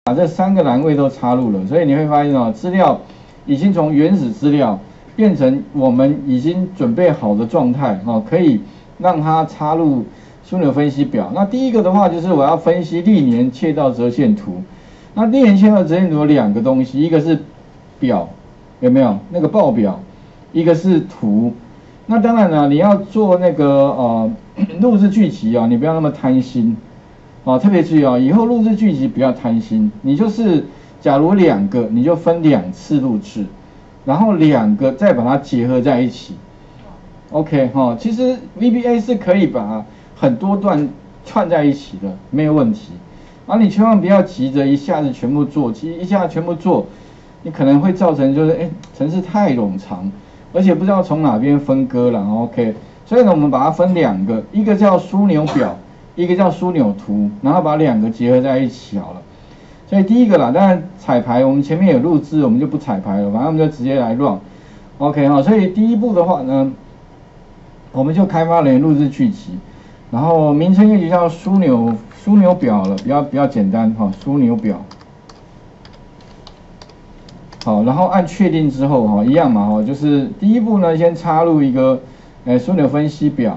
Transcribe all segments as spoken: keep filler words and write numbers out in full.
把这三个栏位都插入了，所以你会发现哦，资料已经从原始资料变成我们已经准备好的状态哦，可以让它插入枢纽分析表。那第一个的话就是我要分析历年切到折线图。那历年切到折线图有两个东西，一个是表，有没有那个报表？一个是图。那当然了，你要做那个呃录制剧集啊，你不要那么贪心。哦，特别注意哦，以后录制剧集不要贪心，你就是假如两个，你就分两次录制，然后两个再把它结合在一起。OK 哈、哦，其实 V B A 是可以把很多段串在一起的，没有问题。而、啊、你千万不要急着一下子全部做，其实一下子全部做，你可能会造成就是哎程式太冗长，而且不知道从哪边分割了。OK， 所以呢，我们把它分两个，一个叫枢纽表。一个叫枢纽图，然后把两个结合在一起好了。所以第一个啦，当然彩排我们前面有录制，我们就不彩排了，反正我们就直接来 run。OK 哈，所以第一步的话呢，我们就开发了录制剧集，然后名称就叫枢纽枢纽表了，比较比较简单哈，枢纽表。好，然后按确定之后哈，一样嘛哈，就是第一步呢，先插入一个诶枢纽分析表。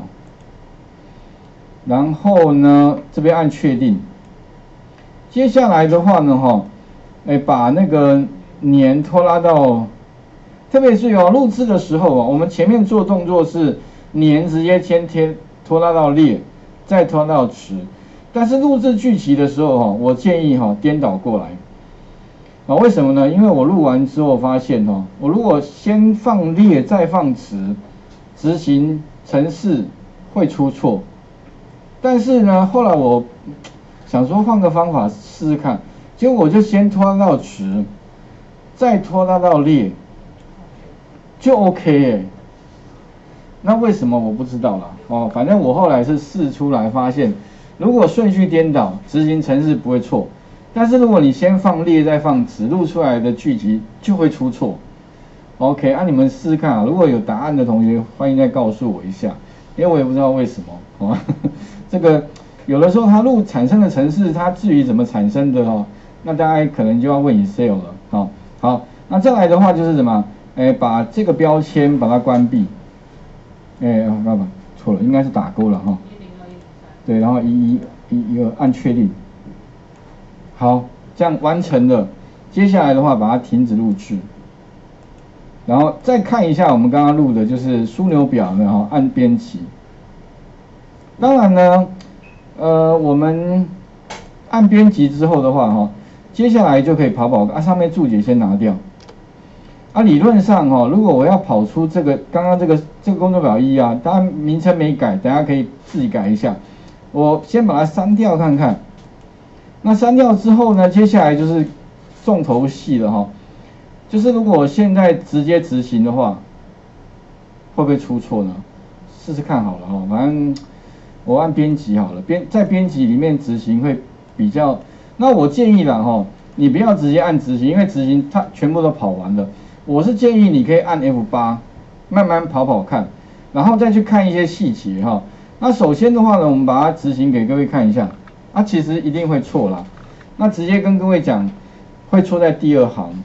然后呢，这边按确定。接下来的话呢，哈，哎，把那个年拖拉到，特别是哦，录制的时候啊，我们前面做动作是年直接先贴拖拉到列，再拖拉到值。但是录制剧集的时候哈，我建议哈颠倒过来。啊，为什么呢？因为我录完之后发现哈，我如果先放列再放值，执行程式会出错。但是呢，后来我想说换个方法试试看，结果我就先拖拉到值，再拖拉到列，就 OK 耶。那为什么我不知道啦？哦，反正我后来是试出来发现，如果顺序颠倒，执行程式不会错，但是如果你先放列再放值，录出来的剧集就会出错。OK， 啊，你们试试看啊，如果有答案的同学，欢迎再告诉我一下，因为我也不知道为什么哦。这个有的时候它录产生的程式，它至于怎么产生的哦，那大家可能就要问 Excel 了。好，好，那再来的话就是什么？哎，把这个标签把它关闭。哎，爸爸错了，应该是打勾了哈。对，然后一一一一个按确定。好，这样完成了。接下来的话，把它停止录制。然后再看一下我们刚刚录的，就是枢纽表呢，哈，按编辑。当然呢，呃，我们按编辑之后的话，哈，接下来就可以跑跑啊，上面注解先拿掉。啊，理论上哈，如果我要跑出这个刚刚这个这个工作表一啊，当然名称没改，大家可以自己改一下。我先把它删掉看看。那删掉之后呢，接下来就是重头戏了哈，就是如果我现在直接执行的话，会不会出错呢？试试看好了哈，反正。我按编辑好了，编在编辑里面执行会比较。那我建议啦哈，你不要直接按执行，因为执行它全部都跑完了。我是建议你可以按 F 八， 慢慢跑跑看，然后再去看一些细节哈。那首先的话呢，我们把它执行给各位看一下，啊，其实一定会错啦。那直接跟各位讲，会错在第二行。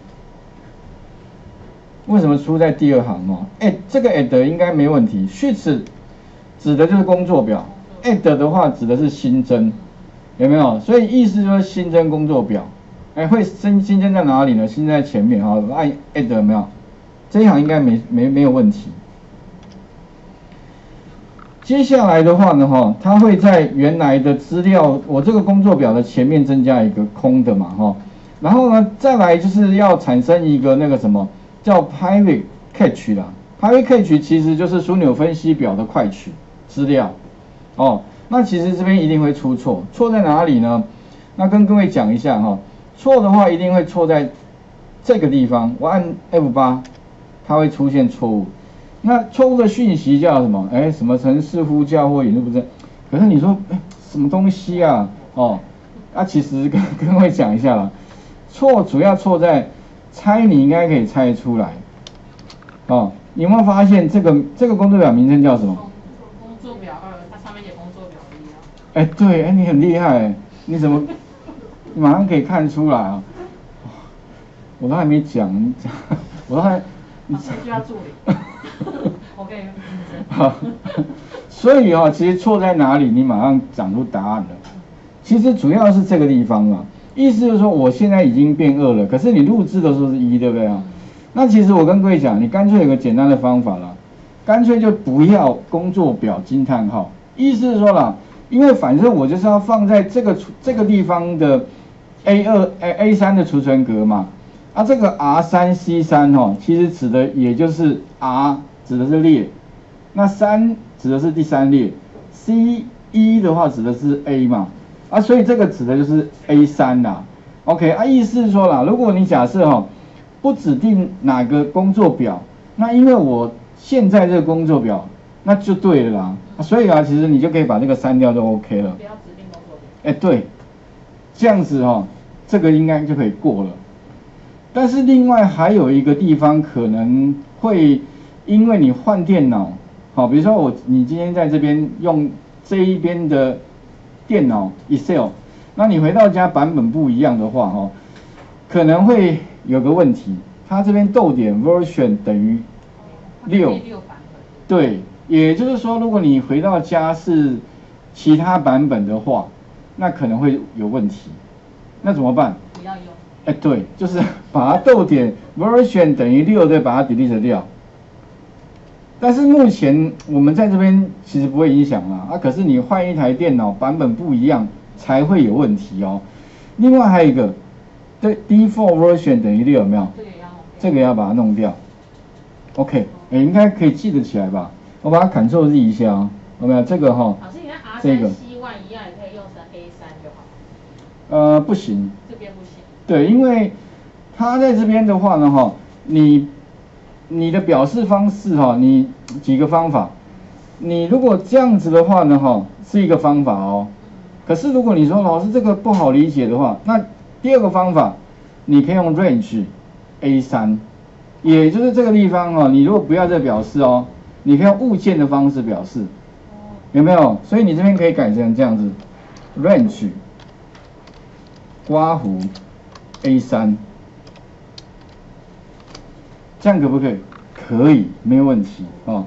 为什么出在第二行哦？哎，这个 add 应该没问题 ，sheets 指的就是工作表。add 的话指的是新增，有没有？所以意思就是新增工作表，哎，会新新增在哪里呢？新增在前面哈，按 add 有没有？这一行应该没没没有问题。接下来的话呢，哈，它会在原来的资料，我这个工作表的前面增加一个空的嘛，哈，然后呢，再来就是要产生一个那个什么叫 private cache 啦 ，private cache 其实就是枢纽分析表的快取资料。哦，那其实这边一定会出错，错在哪里呢？那跟各位讲一下哈，错的话一定会错在这个地方，我按 F 八， 它会出现错误。那错误的讯息叫什么？哎，什么程式呼叫或引入不正？可是你说什么东西啊？哦，那、啊、其实跟跟各位讲一下啦，错主要错在猜，你应该可以猜出来。哦，你有没有发现这个这个工作表名称叫什么？ 工作表二，它上面写工作表一啊。 哎，对，哎，你很厉害，你怎么， 你马上可以看出来啊。我都还没讲，我都还， 你谁需要助理？我可以认真。 好，所以啊，其实错在哪里，你马上讲出答案了。其实主要是这个地方啊，意思就是说我现在已经变二了，可是你录制的时候是一，对不对啊？那其实我跟各位讲，你干脆有个简单的方法啦，干脆就不要工作表惊叹号。意思是说啦，因为反正我就是要放在这个这个地方的 A 二 A A 三的储存格嘛。啊，这个 R 三 C 三哦，其实指的也就是 R 指的是列，那三指的是第三列 ，C 一的话指的是 A 嘛，啊，所以这个指的就是 A 三啦。OK， 啊，意思是说啦，如果你假设哈、哦，不指定哪个工作表，那因为我现在这个工作表，那就对了啦。啊、所以啊，其实你就可以把这个删掉就 OK 了。 不要指定工作表。 哎，对，这样子哦，这个应该就可以过了。但是另外还有一个地方可能会因为你换电脑，好，比如说我你今天在这边用这一边的电脑 Excel， 那你回到家版本不一样的话，哈，可能会有个问题，它这边逗点 version 等于六，对，也就是说如果你回到家是其他版本的话，那可能会有问题，那怎么办？ 不要用。 哎，对，就是把它逗点 version 等于六，对，把它 delete 掉。但是目前我们在这边其实不会影响啦，啊，可是你换一台电脑版本不一样才会有问题哦。另外还有一个，对 default version 等于六有没有？ 这个也要， 这个也要把它弄掉。OK， 哎，应该可以记得起来吧？我把它 Ctrl Z 一下啊，有没有？这个哈、哦， 老师，你看 R 三 C 一一样也可以用成 A 三就好。 呃，不行。 这边不行。对， 因为它在这边的话呢，哈，你你的表示方式哈，你几个方法，你如果这样子的话呢，哈，是一个方法哦。可是如果你说老师这个不好理解的话，那第二个方法，你可以用 range A 三，也就是这个地方哦，你如果不要这表示哦，你可以用物件的方式表示，有没有？所以你这边可以改成这样子 range 刮胡。A 三，这样可不可以？可以，没有问题哦。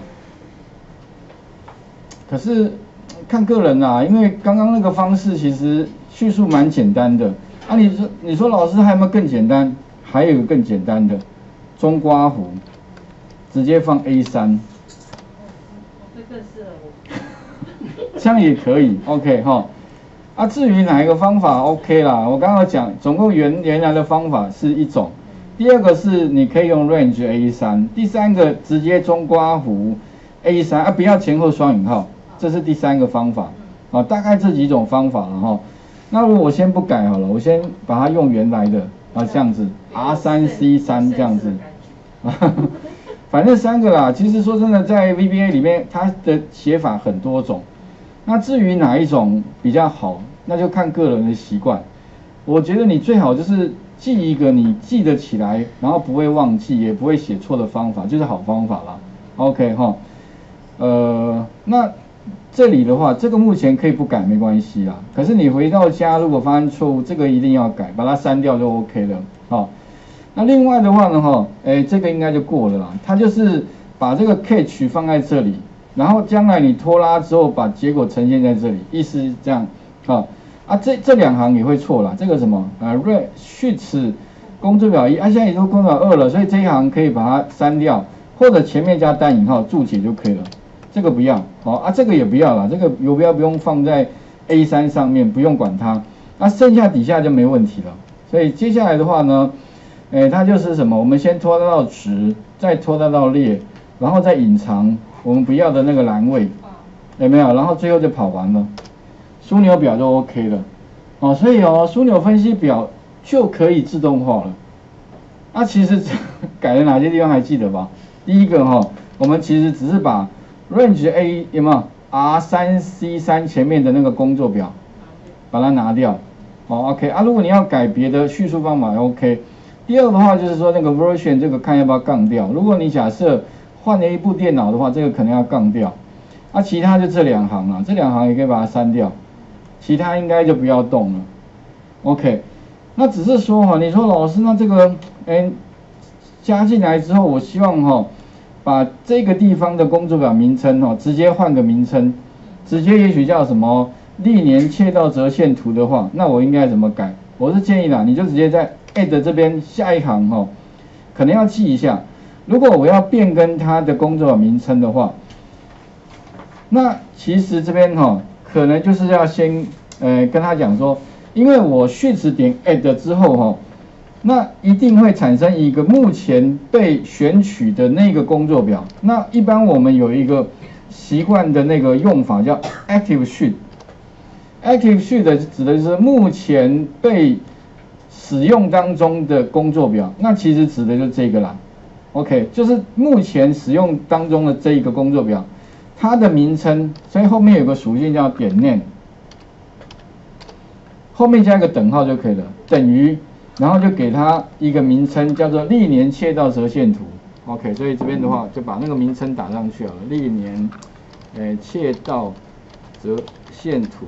可是看个人啦、啊，因为刚刚那个方式其实叙述蛮简单的。啊，你说你说老师还有没有更简单？还有一个更简单的，中刮胡，直接放 A 三。 这更适合我。 这样也可以 ，OK 哈。啊，至于哪一个方法 OK 啦，我刚刚讲，总共原原来的方法是一种，第二个是你可以用 range A 三，第三个直接中刮弧 A 三啊，不要前后双引号，这是第三个方法，啊，大概这几种方法了哈。那如果我先不改好了，我先把它用原来的啊，这样子 R 三 C 三这样子，反正三个啦。其实说真的，在 V B A 里面，它的写法很多种。那至于哪一种比较好，那就看个人的习惯。我觉得你最好就是记一个你记得起来，然后不会忘记，也不会写错的方法，就是好方法啦。OK 哈，呃，那这里的话，这个目前可以不改没关系啦。可是你回到家如果发现错误，这个一定要改，把它删掉就 OK 了。好，那另外的话呢，哈，哎，这个应该就过了啦。它就是把这个 catch 放在这里。然后将来你拖拉之后，把结果呈现在这里，意思是这样，啊啊这这两行也会错啦，这个什么啊 ，re sheets 工作表一，啊现在也都工作表二了，所以这一行可以把它删掉，或者前面加单引号注解就可以了，这个不要，好啊这个也不要了，这个游标不用放在 A 三 上面，不用管它，那、啊、剩下底下就没问题了，所以接下来的话呢，诶它就是什么，我们先拖拉到值，再拖拉到列，然后再隐藏。我们不要的那个栏位，有没有？然后最后就跑完了，枢纽表就 OK 了，哦，所以哦，枢纽分析表就可以自动化了。那、啊、其实改了哪些地方还记得吧？第一个哈、哦，我们其实只是把 range A 有没有 R 三 C 三前面的那个工作表，把它拿掉，哦 OK 啊，如果你要改别的叙述方法 OK。第二个的话就是说那个 version 这个看要不要杠掉，如果你假设换了一部电脑的话，这个可能要杠掉。啊，其他就这两行了，这两行也可以把它删掉，其他应该就不要动了。OK， 那只是说哈，你说老师，那这个哎加进来之后，我希望哈把这个地方的工作表名称哈直接换个名称，直接也许叫什么历年切到折线图的话，那我应该怎么改？我是建议啦，你就直接在 add 这边下一行哈，可能要记一下，如果我要变更它的工作表名称的话，那其实这边哈可能就是要先呃跟他讲说。因为我Shift点 Add 之后哈，那一定会产生一个目前被选取的那个工作表。那一般我们有一个习惯的那个用法叫 Active Sheet。Active Sheet 指的是目前被使用当中的工作表。那其实指的就是这个啦。OK， 就是目前使用当中的这一个工作表，它的名称，所以后面有个属性叫点 name。后面加一个等号就可以了，等于，然后就给它一个名称，叫做历年切到折线图。OK， 所以这边的话就把那个名称打上去好了，历年，诶切到折线图。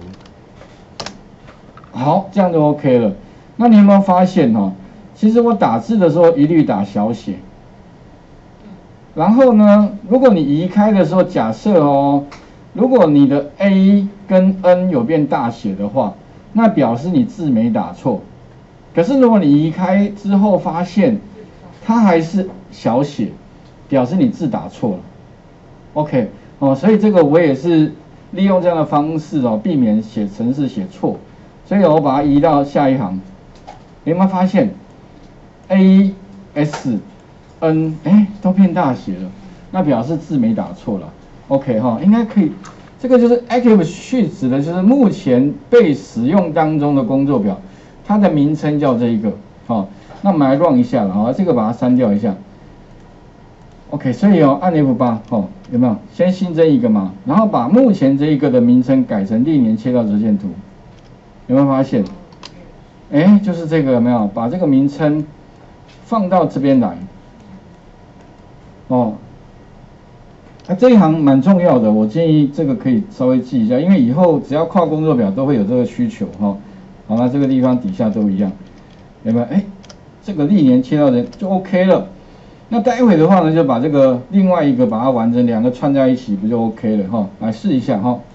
好，这样就 OK 了。那你有没有发现哈、哦？其实我打字的时候一律打小写。然后呢，如果你移开的时候，假设哦，如果你的 A 跟 N 有变大写的话。那表示你字没打错，可是如果你移开之后发现它还是小写，表示你字打错了。OK， 哦，所以这个我也是利用这样的方式哦，避免写程式写错。所以我把它移到下一行，你有没有发现 A S N 哎都变大写了，那表示字没打错了。OK 哈、哦，应该可以。这个就是 Active Sheet 指的就是目前被使用当中的工作表，它的名称叫这一个。好、哦，那我们来 run 一下了，好，这个把它删掉一下。OK， 所以哦，按 F 八，哦，有没有？先新增一个嘛，然后把目前这一个的名称改成历年切到折线图，有没有发现？哎，就是这个有没有？把这个名称放到这边来。哦。啊，这一行蛮重要的，我建议这个可以稍微记一下，因为以后只要跨工作表都会有这个需求哈、哦。好，那这个地方底下都一样，有没有？哎，这个历年切到人就 OK 了。那待会的话呢，就把这个另外一个把它完成两个串在一起，不就 OK 了哈、哦？来试一下哈、哦。